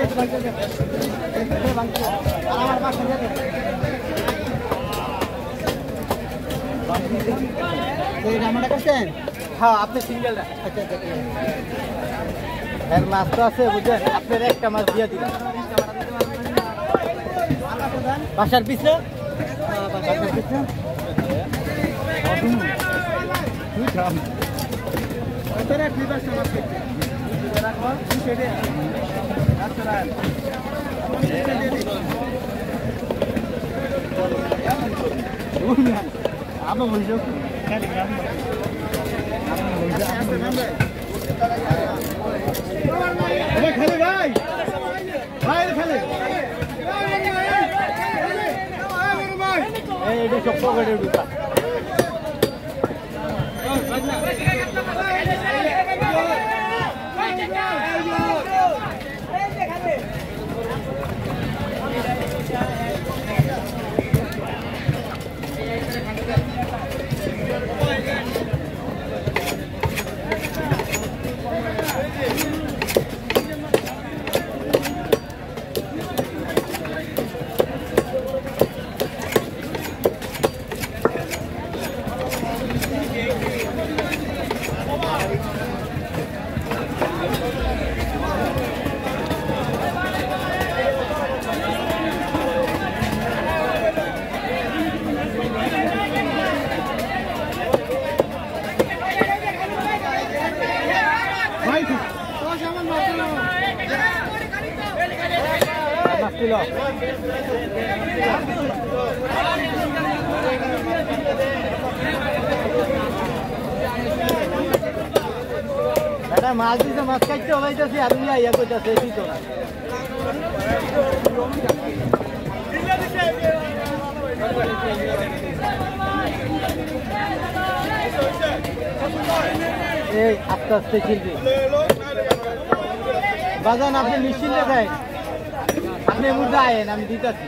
হ্যাঁ আপনি সিঙ্গেলটা এর মাছ তো আছে বুঝলেন আপনার একটা মাছ দিয়ে দিন বাসার পিছনে apa bonjour খেলে ভাই ভাই খেলে এই এটা সব পকেটে ঢুকা মাছ দিতে মাছ খাইতে হইতেছি আর ইয়া করতেছে দিত না এই আস্তে আস্তে ছিলবি বাজান আপনি নিশ্চিন্তে খাই আপনি মুদ্রা আয়েন আমি দিতেছি